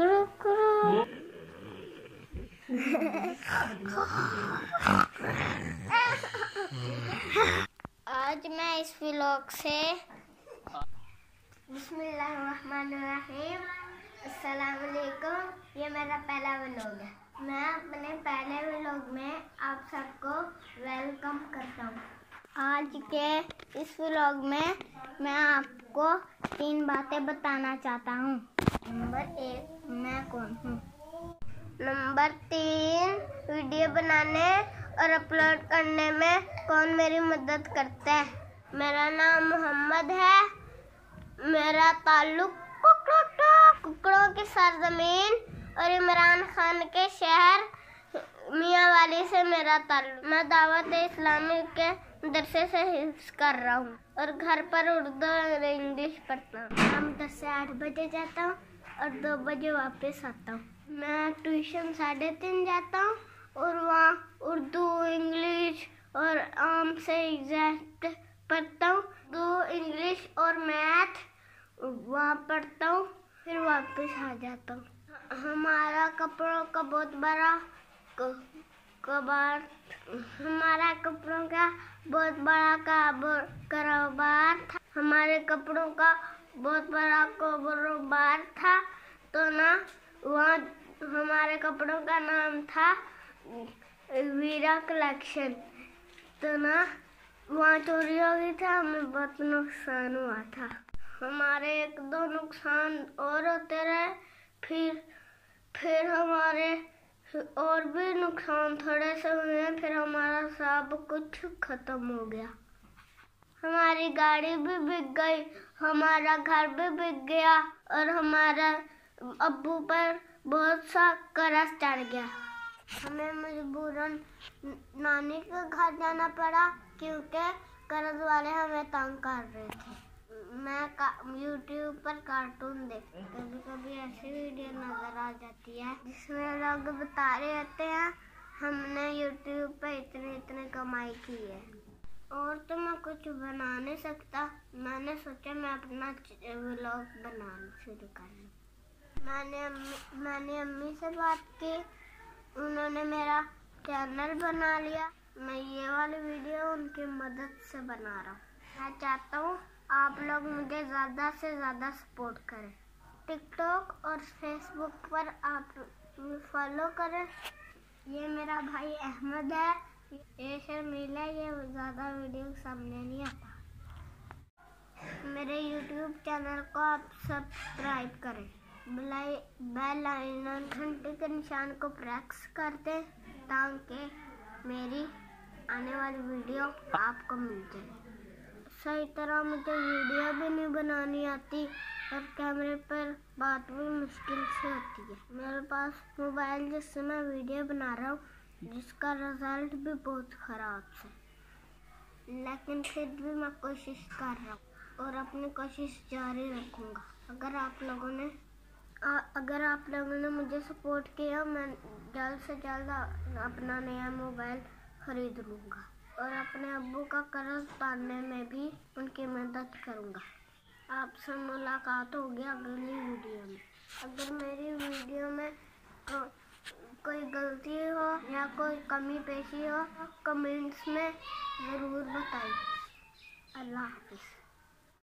कुकरू कुकरू। आज मैं इस व्लॉग से बिस्मिल्लाहिर्रहमानिर्रहीम, अस्सलाम वालेकुम। ये मेरा पहला व्लॉग है। मैं अपने पहले व्लॉग में आप सबको वेलकम करता हूँ। आज के इस व्लॉग में मैं आपको 3 बातें बताना चाहता हूँ। नंबर 1, मैं कौन हूँ। नंबर 3, वीडियो बनाने और अपलोड करने में कौन मेरी मदद करता है। मेरा नाम मोहम्मद है। मेरा ताल्लुक कुकड़ों की सरजमीन और इमरान खान के शहर मियांवाली से मेरा ताल्लुक। मैं दावत इस्लामी के मदरसे से हिफ्ज़ कर रहा हूँ और घर पर उर्दू और इंग्लिश पढ़ता हूँ। शाम 10 से 8 बजे जाता हूँ और 2 बजे वापस आता हूँ। मैं ट्यूशन 3:30 जाता हूँ और वहाँ उर्दू, इंग्लिश और आम से एग्जैक्ट पढ़ता हूँ। इंग्लिश और मैथ वहाँ पढ़ता हूँ, फिर वापस आ जाता हूँ। हमारा कपड़ों का बहुत बड़ा कारोबार था। हमारे कपड़ों का बहुत बड़ा कारोबार था तो ना वहाँ हमारे कपड़ों का नाम था वीरा कलेक्शन। तो ना वहाँ चोरी हो गई था, हमें बहुत नुकसान हुआ था। हमारे 1-2 नुकसान और होते रहे, फिर हमारे और भी नुकसान थोड़े से हुए, फिर हमारा सब कुछ खत्म हो गया। हमारी गाड़ी भी बिक गई, हमारा घर भी बिक गया और हमारा अब्बू पर बहुत सा कर्ज चढ़ गया। हमें मजबूरन नानी के घर जाना पड़ा क्योंकि कर्ज वाले हमें तंग कर रहे थे। मैं YouTube पर कार्टून देखती, कभी कभी ऐसी वीडियो नजर आ जाती है जिसमें लोग बता रहे होते हैं हमने YouTube पे इतने कमाई की है। और तो मैं कुछ बना नहीं सकता। मैंने सोचा मैं अपना व्लॉग बनाना शुरू कर लूँ। मैंने अम्मी से बात की, उन्होंने मेरा चैनल बना लिया। मैं ये वाली वीडियो उनकी मदद से बना रहा हूँ। मैं चाहता हूँ आप लोग मुझे ज़्यादा से ज़्यादा सपोर्ट करें। टिकटॉक और फेसबुक पर आप फॉलो करें। ये मेरा भाई अहमद है, ये शर्मीला है, ये ज़्यादा वीडियो सामने नहीं आता। मेरे YouTube चैनल को आप सब्सक्राइब करें। बेल आइकन घंटे के निशान को प्रेस कर दें ताकि मेरी आने वाली वीडियो आपको मिल जाए। सही तरह मुझे वीडियो भी नहीं बनानी आती और कैमरे पर बात भी मुश्किल से होती है। मेरे पास मोबाइल जिससे मैं वीडियो बना रहा हूँ जिसका रिजल्ट भी बहुत ख़राब है, लेकिन फिर भी मैं कोशिश कर रहा हूँ और अपनी कोशिश जारी रखूँगा। अगर आप लोगों ने मुझे सपोर्ट किया, मैं जल्द से जल्द अपना नया मोबाइल खरीद लूँगा और अपने अब्बू का कर्ज उतारने में भी उनकी मदद करूँगा। आपसे मुलाकात होगी अगली वीडियो में। अगर मेरी वीडियो में कोई गलती हो या कोई कमी पेशी हो कमेंट्स में ज़रूर बताइए। अल्लाह हाफ़िज़।